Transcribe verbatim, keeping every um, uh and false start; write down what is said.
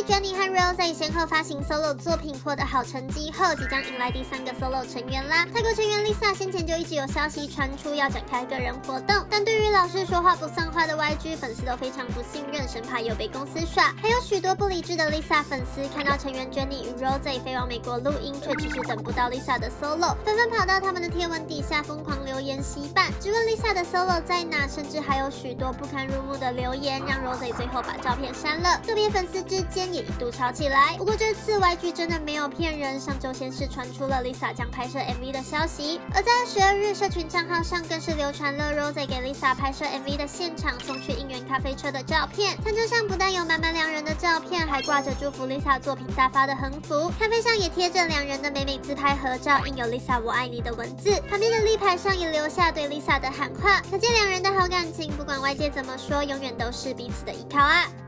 Jennie 和 Rose 先后发行 solo 作品获得好成绩后，即将迎来第三个 solo 成员啦。泰国成员 Lisa 先前就一直有消息传出要展开个人活动，但对于老是说话不算话的 Y G 粉丝都非常不信任，生怕又被公司耍。还有许多不理智的 Lisa 粉丝看到成员 Jennie 与 Rose 飞往美国录音，却迟迟等不到 Lisa 的 solo， 纷纷跑到他们的贴文底下疯狂留言洗版，质问 Lisa 的 solo 在哪，甚至还有许多不堪入目的留言，让 Rose 最后把照片删了。个别粉丝之间也一度吵起来。不过这次 Y G 真的没有骗人，上周先是传出了 Lisa 将拍摄 M V 的消息，而在十二日社群账号上更是流传了 Rose 给 Lisa 拍摄 M V 的现场送去应援咖啡车的照片。餐桌上不但有满满两人的照片，还挂着祝福 Lisa 作品大发的横幅，咖啡上也贴着两人的美美自拍合照，印有 Lisa 我爱你的文字，旁边的立牌上也留下对 Lisa 的喊话，可见两人的好感情，不管外界怎么说，永远都是彼此的依靠啊。